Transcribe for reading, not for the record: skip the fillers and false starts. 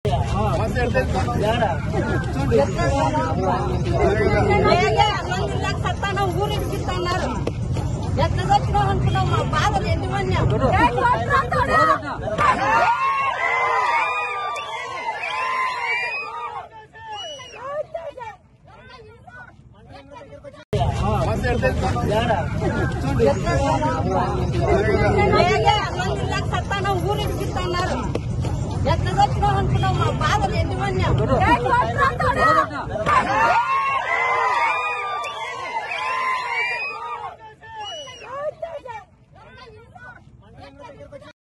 సత్తానం ఊరికిస్తున్నారు. ఎట్లా వచ్చినాం అనుకున్నాం. మా బాధలు ఎన్ని సత్తానం ఊరికిస్తున్నారు. ఎట్లా వచ్చినాం అనుకున్నాం. మా బాధలు ఎన్ని